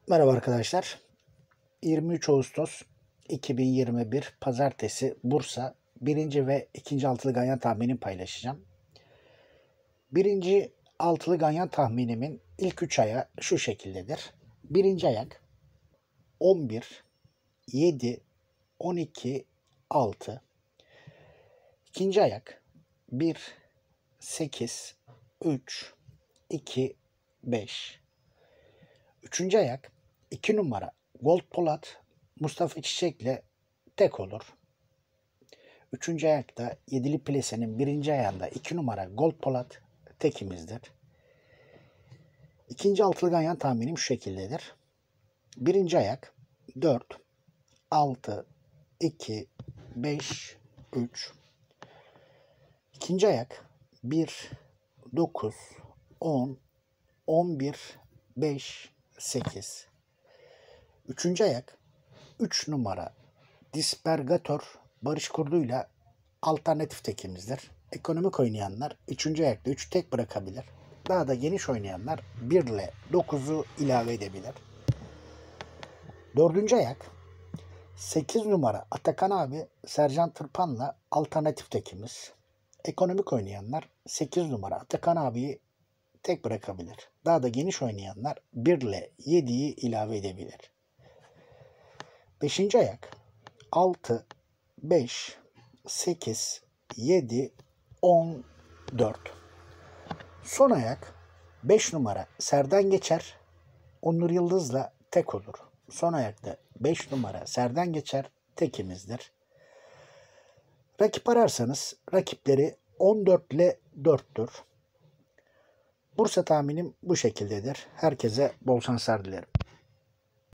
Merhaba arkadaşlar. 23 Ağustos 2021 Pazartesi Bursa birinci ve ikinci altılı ganyan tahminimi paylaşacağım. Birinci altılı ganyan tahminimin ilk 3 ayağı şu şekildedir. Birinci ayak 11, 7, 12, 6. İkinci ayak 1, 8, 3, 2, 5. Üçüncü ayak 2 numara Gold Polat Mustafa Çiçek'le tek olur. Üçüncü ayakta yedili plesenin birinci ayağında 2 numara Gold Polat tekimizdir. İkinci altılı ganyan tahminim şu şekildedir. Birinci ayak 4, 6, 2, 5, 3. İkinci ayak 1, 9, 10, 11, 5, 8. Üçüncü ayak 3 numara Dispergator Barış Kurdu'yla alternatif tekimizdir. Ekonomik oynayanlar 3. ayakta 3 tek bırakabilir. Daha da geniş oynayanlar 1 ile 9'u ilave edebilir. Dördüncü ayak 8 numara Atakan abi Sercan Tırpan'la alternatif tekimiz. Ekonomik oynayanlar 8 numara Atakan abiyi tek bırakabilir. Daha da geniş oynayanlar 1 ile 7'yi ilave edebilir. Beşinci ayak 6, 5, 8, 7, 10, 4. Son ayak 5 numara Serden Geçer Onur Yıldız'la tek olur. Son ayakta 5 numara Serden Geçer tekimizdir. Rakip ararsanız rakipleri 14 ile 4'tür. Bursa tahminim bu şekildedir. Herkese bol şanslar dilerim.